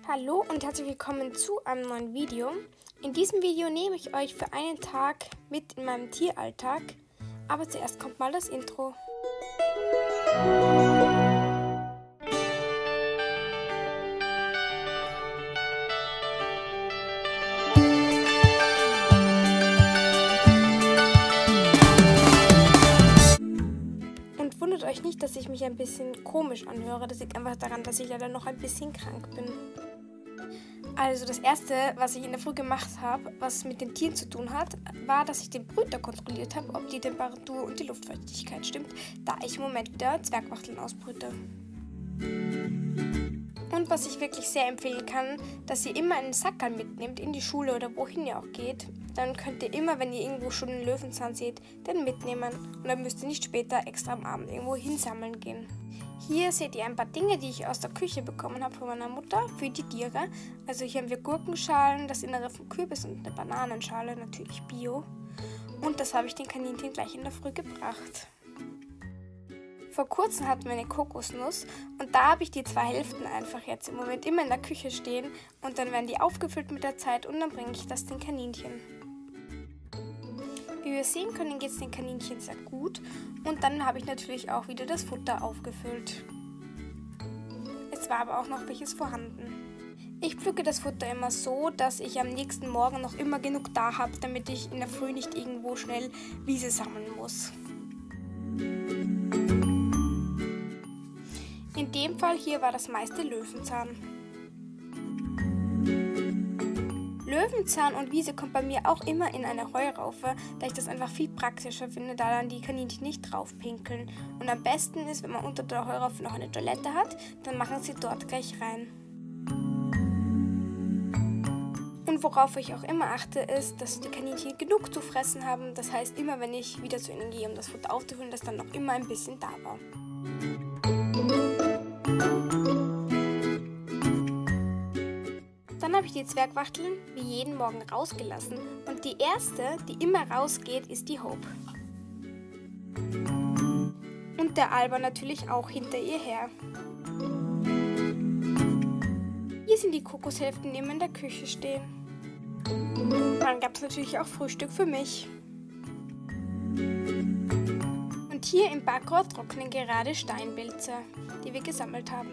Hallo und herzlich willkommen zu einem neuen Video. In diesem Video nehme ich euch für einen Tag mit in meinem Tieralltag, aber zuerst kommt mal das Intro. Und wundert euch nicht, dass ich mich ein bisschen komisch anhöre. Das liegt einfach daran, dass ich leider noch ein bisschen krank bin. Also das erste, was ich in der Früh gemacht habe, was mit den Tieren zu tun hat, war, dass ich den Brüter kontrolliert habe, ob die Temperatur und die Luftfeuchtigkeit stimmt, da ich im Moment wieder Zwergwachteln ausbrüte. Und was ich wirklich sehr empfehlen kann, dass ihr immer einen Sackerl mitnehmt in die Schule oder wohin ihr auch geht. Dann könnt ihr immer, wenn ihr irgendwo schon einen Löwenzahn seht, den mitnehmen und dann müsst ihr nicht später extra am Abend irgendwo hinsammeln gehen. Hier seht ihr ein paar Dinge, die ich aus der Küche bekommen habe von meiner Mutter für die Tiere. Also hier haben wir Gurkenschalen, das Innere vom Kürbis und eine Bananenschale, natürlich Bio. Und das habe ich den Kaninchen gleich in der Früh gebracht. Vor kurzem hatten wir eine Kokosnuss und da habe ich die 2 Hälften einfach jetzt im Moment immer in der Küche stehen und dann werden die aufgefüllt mit der Zeit und dann bringe ich das den Kaninchen. Wie wir sehen können, geht es den Kaninchen sehr gut und dann habe ich natürlich auch wieder das Futter aufgefüllt. Es war aber auch noch welches vorhanden. Ich pflücke das Futter immer so, dass ich am nächsten Morgen noch immer genug da habe, damit ich in der Früh nicht irgendwo schnell Wiese sammeln muss. In dem Fall hier war das meiste Löwenzahn. Löwenzahn und Wiese kommt bei mir auch immer in eine Heuraufe, da ich das einfach viel praktischer finde, da dann die Kaninchen nicht drauf pinkeln. Und am besten ist, wenn man unter der Heuraufe noch eine Toilette hat, dann machen sie dort gleich rein. Und worauf ich auch immer achte, ist, dass die Kaninchen genug zu fressen haben. Das heißt, immer wenn ich wieder zu ihnen gehe, um das Futter aufzufüllen, dass dann noch immer ein bisschen da war. Dann habe ich die Zwergwachteln wie jeden Morgen rausgelassen und die erste, die immer rausgeht, ist die Hope. Und der Alba natürlich auch hinter ihr her. Hier sind die Kokoshälften, die immer in der Küche stehen. Dann gab es natürlich auch Frühstück für mich. Und hier im Backrohr trocknen gerade Steinpilze, die wir gesammelt haben.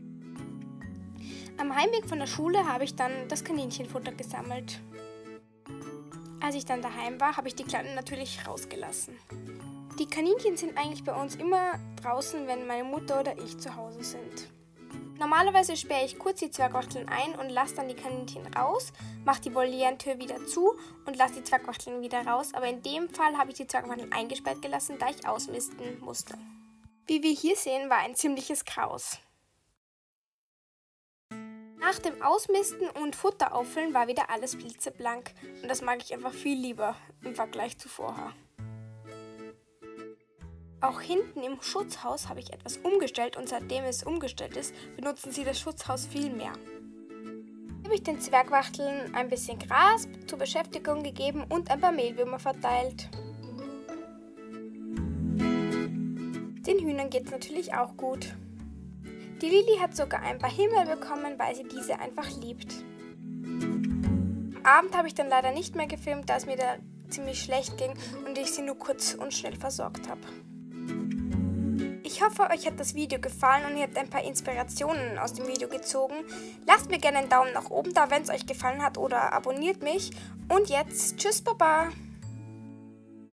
Am Heimweg von der Schule habe ich dann das Kaninchenfutter gesammelt. Als ich dann daheim war, habe ich die Kleinen natürlich rausgelassen. Die Kaninchen sind eigentlich bei uns immer draußen, wenn meine Mutter oder ich zu Hause sind. Normalerweise sperre ich kurz die Zwergwachteln ein und lasse dann die Kaninchen raus, mache die Volierentür wieder zu und lasse die Zwergwachteln wieder raus. Aber in dem Fall habe ich die Zwergwachteln eingesperrt gelassen, da ich ausmisten musste. Wie wir hier sehen, war ein ziemliches Chaos. Nach dem Ausmisten und Futter auffüllen war wieder alles blitzeblank und das mag ich einfach viel lieber im Vergleich zu vorher. Auch hinten im Schutzhaus habe ich etwas umgestellt und seitdem es umgestellt ist, benutzen sie das Schutzhaus viel mehr. Hier habe ich den Zwergwachteln ein bisschen Gras zur Beschäftigung gegeben und ein paar Mehlwürmer verteilt. Den Hühnern geht es natürlich auch gut. Die Lili hat sogar ein paar Himmel bekommen, weil sie diese einfach liebt. Am Abend habe ich dann leider nicht mehr gefilmt, da es mir da ziemlich schlecht ging und ich sie nur kurz und schnell versorgt habe. Ich hoffe, euch hat das Video gefallen und ihr habt ein paar Inspirationen aus dem Video gezogen. Lasst mir gerne einen Daumen nach oben da, wenn es euch gefallen hat oder abonniert mich. Und jetzt, tschüss, baba!